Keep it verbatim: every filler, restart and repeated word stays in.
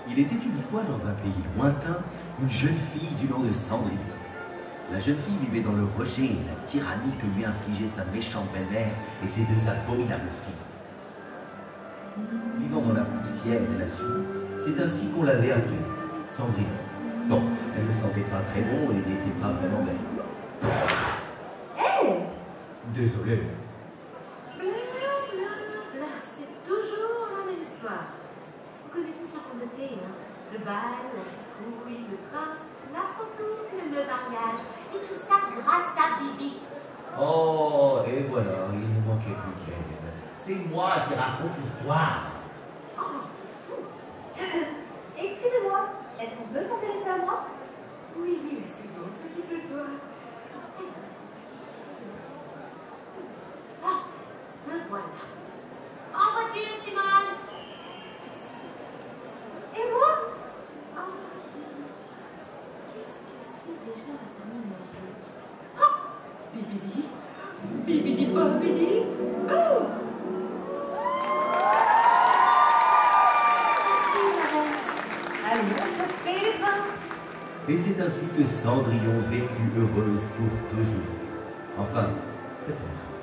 Il était une fois dans un pays lointain une jeune fille du nom de Cendrillon. La jeune fille vivait dans le rejet et la tyrannie que lui infligeait sa méchante belle-mère et ses deux abominables filles. Vivant dans la poussière et la suie, c'est ainsi qu'on l'avait appelée, Cendrillon. Non, elle ne sentait pas très bon et n'était pas vraiment belle. Elle Désolé. Bla bla bla, c'est toujours la même histoire. Vous connaissez tout ce qu'on a fait, hein? Le bal, la citrouille, le prince, la pantoufle, le mariage, et tout ça grâce à Bibi. Oh, et voilà, il ne manquait plus qu'elle. C'est moi qui raconte l'histoire. Oh, fou! Excusez-moi, est-ce qu'on peut s'intéresser à moi? Oui, oui, c'est bon, s'occupe de toi. Ah, te voilà. En voiture, Simone! Et moi? Oh, qu'est-ce que c'est déjà la famille magique? Oh, Bibidi, Bibidi Bobidi, oh! Allez, je fais les pains. Et c'est ainsi que Cendrillon vécut heureuse pour toujours. Enfin, peut-être.